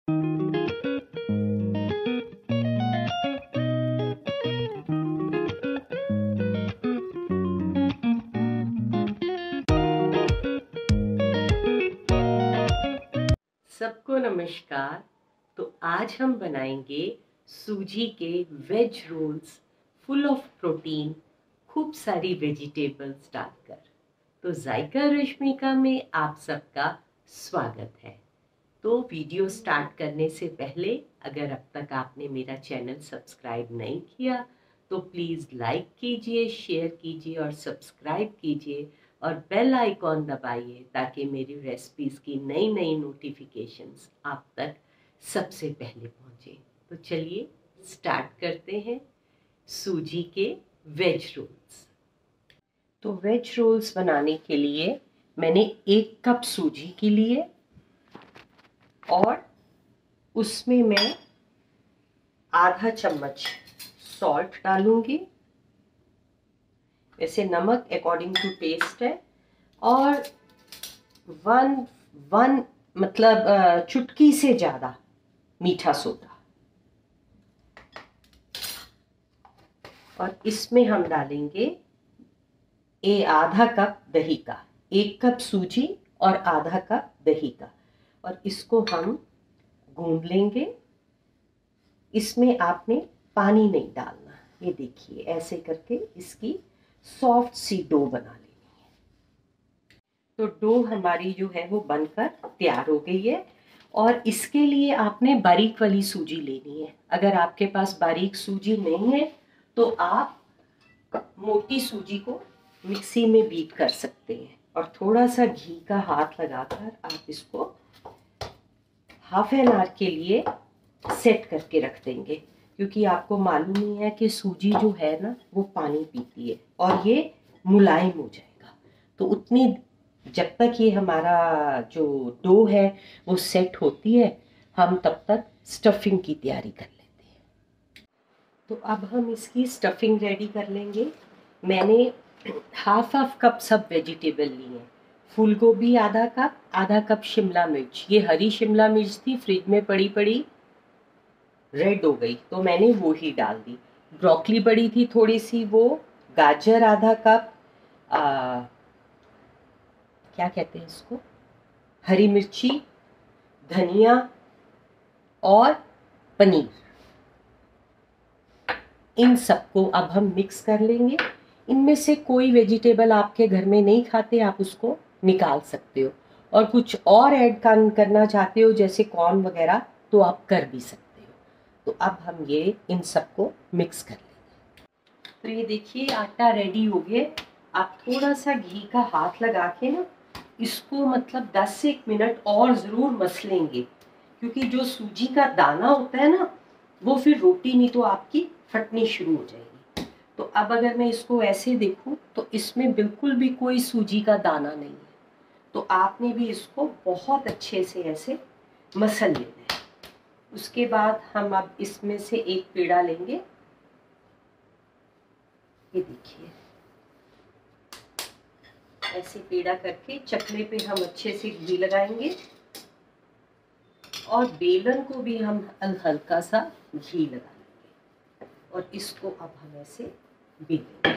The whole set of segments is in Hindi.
सबको नमस्कार। तो आज हम बनाएंगे सूजी के veg rolls full of protein, खूब सारी वेजिटेबल्स डालकर। तो जायका रश्मिका में आप सबका स्वागत है। तो वीडियो स्टार्ट करने से पहले अगर अब तक आपने मेरा चैनल सब्सक्राइब नहीं किया तो प्लीज़ लाइक कीजिए, शेयर कीजिए और सब्सक्राइब कीजिए और बेल आइकॉन दबाइए ताकि मेरी रेसिपीज़ की नई नई नोटिफिकेशंस आप तक सबसे पहले पहुंचे। तो चलिए स्टार्ट करते हैं सूजी के वेज रोल्स। तो वेज रोल्स बनाने के लिए मैंने 1 कप सूजी के लिए और उसमें मैं आधा चम्मच सॉल्ट डालूंगी। वैसे नमक अकॉर्डिंग टू टेस्ट है। और वन मतलब चुटकी से ज़्यादा मीठा सोडा। और इसमें हम डालेंगे आधा कप दही का। 1 कप सूजी और आधा कप दही का। और इसको हम गूंद लेंगे। इसमें आपने पानी नहीं डालना। ये देखिए ऐसे करके इसकी सॉफ्ट सी डो बना लेनी है। तो डो हमारी जो है वो बनकर तैयार हो गई है। और इसके लिए आपने बारीक वाली सूजी लेनी है। अगर आपके पास बारीक सूजी नहीं है तो आप मोटी सूजी को मिक्सी में बीट कर सकते हैं। और थोड़ा सा घी का हाथ लगाकर आप इसको हाफ एन आवर के लिए सेट करके रख देंगे। क्योंकि आपको मालूम ही है कि सूजी जो है ना वो पानी पीती है और ये मुलायम हो जाएगा। तो उतनी जब तक ये हमारा जो डो है वो सेट होती है हम तब तक स्टफिंग की तैयारी कर लेते हैं। तो अब हम इसकी स्टफिंग रेडी कर लेंगे। मैंने हाफ कप सब वेजिटेबल ली है। फूल गोभी आधा कप शिमला मिर्च। ये हरी शिमला मिर्च थी, फ्रिज में पड़ी पड़ी रेड हो गई तो मैंने वो ही डाल दी। ब्रोकली पड़ी थी थोड़ी सी, वो गाजर आधा कप, क्या कहते हैं इसको, हरी मिर्ची, धनिया और पनीर। इन सबको अब हम मिक्स कर लेंगे। इनमें से कोई वेजिटेबल आपके घर में नहीं खाते आप उसको निकाल सकते हो। और कुछ और ऐड करना चाहते हो जैसे कॉर्न वगैरह तो आप कर भी सकते हो। तो अब हम ये इन सबको मिक्स कर लेंगे। तो ये देखिए आटा रेडी हो गया। आप थोड़ा सा घी का हाथ लगा के ना इसको मतलब 10 से 1 मिनट और ज़रूर मसलेंगे। क्योंकि जो सूजी का दाना होता है ना वो फिर रोटी नहीं तो आपकी फटनी शुरू हो जाएगी। तो अब अगर मैं इसको ऐसे देखूं तो इसमें बिल्कुल भी कोई सूजी का दाना नहीं है। तो आपने भी इसको बहुत अच्छे से ऐसे मसल लेना है। उसके बाद हम अब इसमें से एक पेड़ा लेंगे। ये देखिए ऐसे पेड़ा करके चकले पे हम अच्छे से घी लगाएंगे और बेलन को भी हम हल्का सा घी लगाएंगे और इसको अब हम ऐसे बेलेंगे।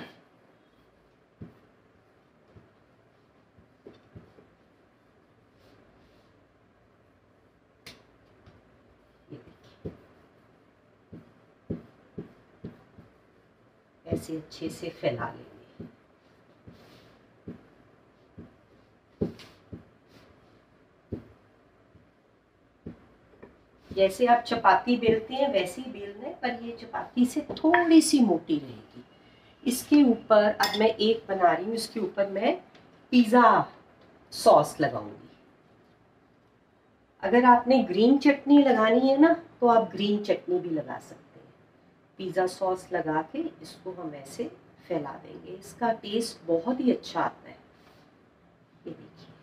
ऐसे अच्छे से फैला लेंगे। जैसे आप चपाती बेलते हैं वैसे ही बेलना है, पर ये चपाती से थोड़ी सी मोटी रहेगी। इसके ऊपर अब मैं एक बना रही हूँ, इसके ऊपर मैं पिज़्ज़ा सॉस लगाऊंगी। अगर आपने ग्रीन चटनी लगानी है ना तो आप ग्रीन चटनी भी लगा सकते हैं। पिज़्ज़ा सॉस लगा के इसको हम ऐसे फैला देंगे। इसका टेस्ट बहुत ही अच्छा आता है। ये देखिए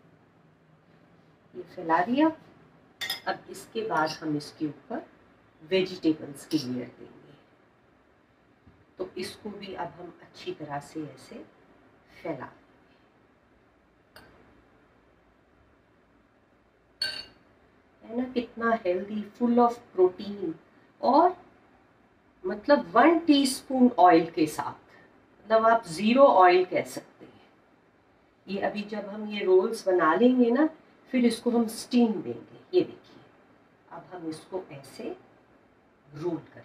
ये फैला दिया। अब इसके बाद हम इसके ऊपर वेजिटेबल्स की लेयर देंगे। तो इसको भी अब हम अच्छी तरह से ऐसे फैला देंगे। है ना कितना हेल्दी, फुल ऑफ प्रोटीन, और मतलब 1 टीस्पून ऑयल के साथ, मतलब आप 0 ऑयल कह सकते हैं। ये अभी जब हम ये रोल्स बना लेंगे ना, फिर इसको हम स्टीम देंगे। ये देखिए, अब हम इसको ऐसे रोल करेंगे।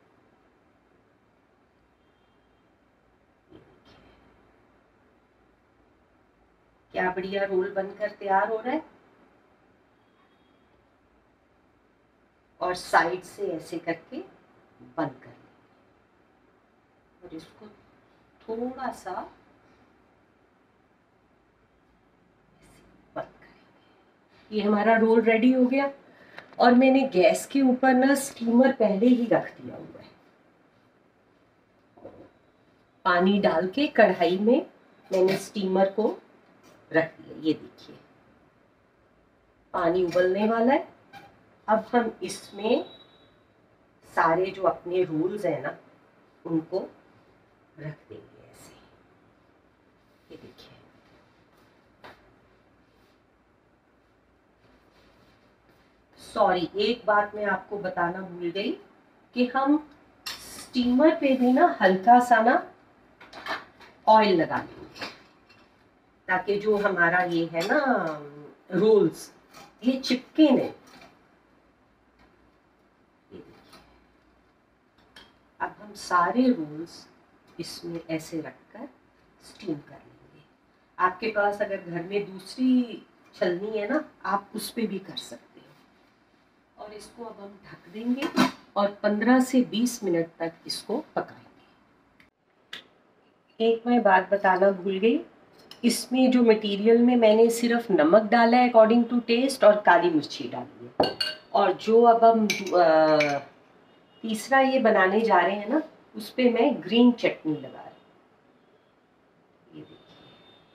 क्या बढ़िया रोल बनकर तैयार हो रहा है। और साइड से ऐसे करके बंद कर लेंगे और इसको थोड़ा सा बंद करेंगे। ये हमारा रोल रेडी हो गया। और मैंने गैस के ऊपर ना स्टीमर पहले ही रख दिया हुआ है। पानी डाल के कढ़ाई में मैंने स्टीमर को रख दिया। ये देखिए, पानी उबलने वाला है। अब हम इसमें सारे जो अपने रोल्स हैं ना, उनको रख देंगे ऐसे। ये देखिए, सॉरी, एक बात मैं आपको बताना भूल गई कि हम स्टीमर पे भी ना हल्का सा ना ऑयल लगा देंगे, ताकि जो हमारा ये है ना रोल्स, ये चिपके नहीं। अब हम सारे रोल्स इसमें ऐसे रखकर स्टीम कर लेंगे। आपके पास अगर घर में दूसरी छलनी है ना, आप उस पे भी कर सकते हो। और इसको अब हम ढक देंगे और 15 से 20 मिनट तक इसको पकाएंगे। एक मैं बात बताना भूल गई, इसमें जो मटेरियल में मैंने सिर्फ नमक डाला है अकॉर्डिंग टू टेस्ट, और काली मिर्ची डाली है। और जो अब हम तीसरा ये बनाने जा रहे हैं ना, उस पे मैं ग्रीन चटनी लगा रही हूँ। ये देखिए,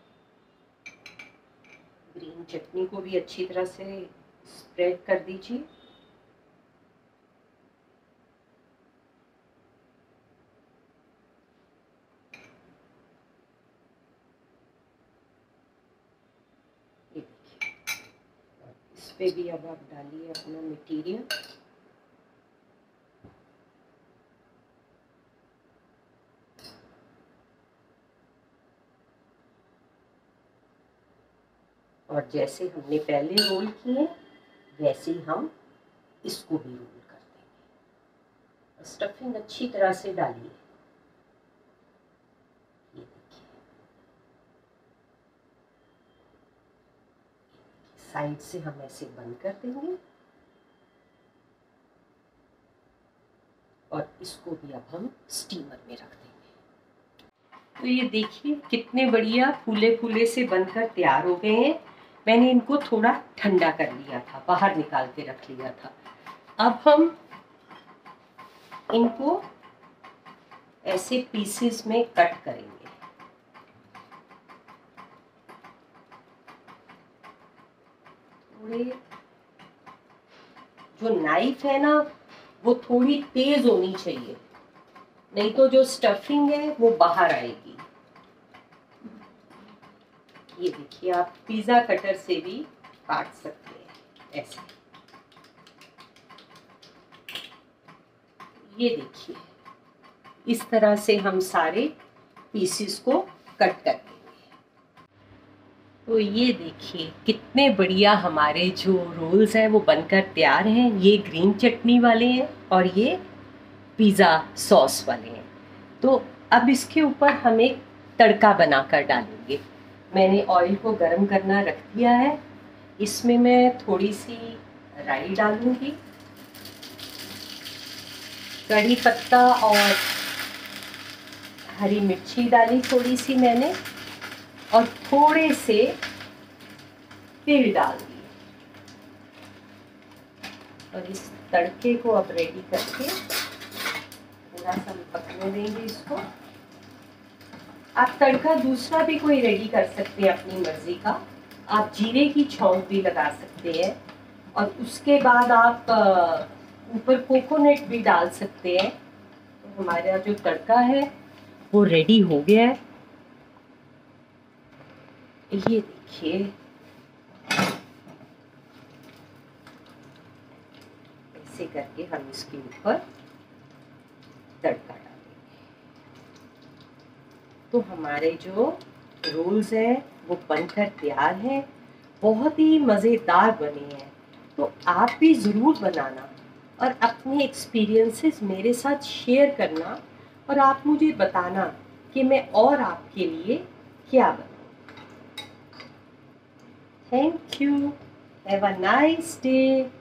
ग्रीन चटनी को भी अच्छी तरह से स्प्रेड कर दीजिए। ये देखिए, इस पे भी अब आप डालिए अपना मटेरियल। और जैसे हमने पहले रोल किए वैसे ही हम इसको भी रोल कर देंगे। स्टफिंग अच्छी तरह से डालिए। ये देखिए, साइड से हम ऐसे बंद कर देंगे और इसको भी अब हम स्टीमर में रख देंगे। तो ये देखिए कितने बढ़िया फूले फूले से बनकर तैयार हो गए हैं। मैंने इनको थोड़ा ठंडा कर लिया था, बाहर निकाल के रख लिया था। अब हम इनको ऐसे पीसेस में कट करेंगे। थोड़े, जो नाइफ है ना वो थोड़ी तेज होनी चाहिए, नहीं तो जो स्टफिंग है वो बाहर आएगी। ये देखिए, आप पिज्जा कटर से भी काट सकते हैं ऐसे। ये देखिए, इस तरह से हम सारे पीसेस को कट कर देंगे। तो ये देखिए कितने बढ़िया हमारे जो रोल्स हैं वो बनकर तैयार हैं। ये ग्रीन चटनी वाले हैं और ये पिज़्ज़ा सॉस वाले हैं। तो अब इसके ऊपर हम एक तड़का बनाकर डालेंगे। मैंने ऑयल को गरम करना रख दिया है। इसमें मैं थोड़ी सी राई डालूंगी, कड़ी पत्ता और हरी मिर्ची डाली थोड़ी सी मैंने, और थोड़े से तिल डाल दिए। और इस तड़के को अब रेडी करके थोड़ा सा पकने देंगे इसको। आप तड़का दूसरा भी कोई रेडी कर सकते हैं अपनी मर्जी का। आप जीरे की छौंक भी लगा सकते हैं और उसके बाद आप ऊपर कोकोनट भी डाल सकते हैं। तो हमारा जो तड़का है वो रेडी हो गया है। ये देखिए, ऐसे करके हम इसके ऊपर तड़का डालेंगे। तो हमारे जो रोल्स हैं वो बनकर तैयार हैं, बहुत ही मज़ेदार बने हैं। तो आप भी ज़रूर बनाना और अपने एक्सपीरियंसेस मेरे साथ शेयर करना, और आप मुझे बताना कि मैं और आपके लिए क्या बनाऊं। Thank you. Have a nice day.